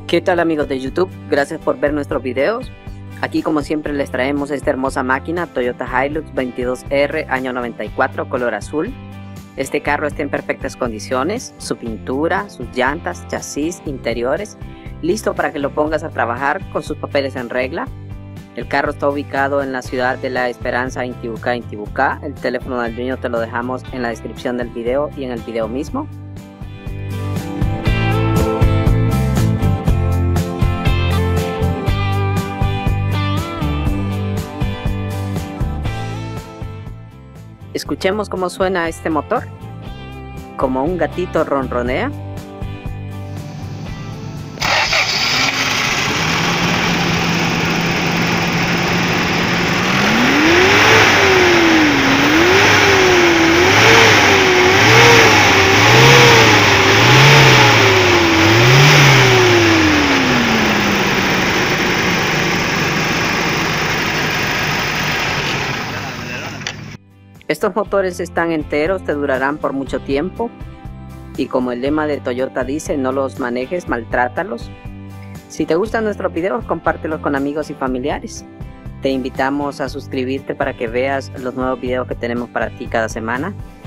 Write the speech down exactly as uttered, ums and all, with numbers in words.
¿Qué tal amigos de YouTube? Gracias por ver nuestros videos. Aquí como siempre les traemos esta hermosa máquina Toyota Hilux veintidós R año noventa y cuatro color azul. Este carro está en perfectas condiciones, su pintura, sus llantas, chasis, interiores, listo para que lo pongas a trabajar con sus papeles en regla. El carro está ubicado en la ciudad de La Esperanza, Intibucá, Intibucá. El teléfono del dueño te lo dejamos en la descripción del video y en el video mismo. Escuchemos cómo suena este motor, como un gatito ronronea. Estos motores están enteros, te durarán por mucho tiempo y como el lema de Toyota dice, no los manejes, maltrátalos. Si te gustan nuestros videos, compártelos con amigos y familiares. Te invitamos a suscribirte para que veas los nuevos videos que tenemos para ti cada semana.